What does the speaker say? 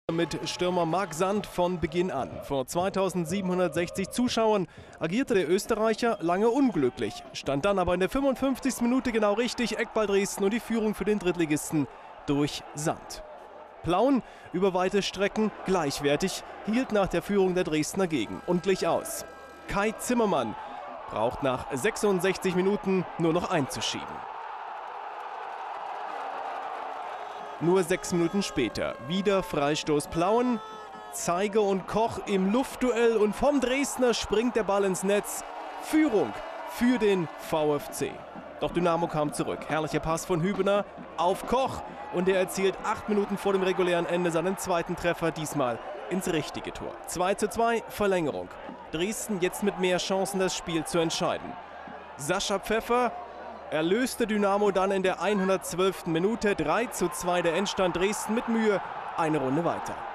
Mit Stürmer Marc Sand von Beginn an. Vor 2760 Zuschauern agierte der Österreicher lange unglücklich, stand dann aber in der 55. Minute genau richtig, Eckball Dresden und die Führung für den Drittligisten durch Sand. Plauen über weite Strecken gleichwertig, hielt nach der Führung der Dresdner gegen und glich aus. Kai Zimmermann braucht nach 66 Minuten nur noch einzuschieben. Nur 6 Minuten später wieder Freistoß Plauen, Zeiger und Koch im Luftduell und vom Dresdner springt der Ball ins Netz. Führung für den VfC. Doch Dynamo kam zurück. Herrlicher Pass von Hübener auf Koch und er erzielt 8 Minuten vor dem regulären Ende seinen zweiten Treffer, diesmal ins richtige Tor. 2:2 Verlängerung. Dresden jetzt mit mehr Chancen, das Spiel zu entscheiden. Sascha Pfeffer erlöste Dynamo dann in der 112. Minute. 3:2 der Endstand, Dresden mit Mühe eine Runde weiter.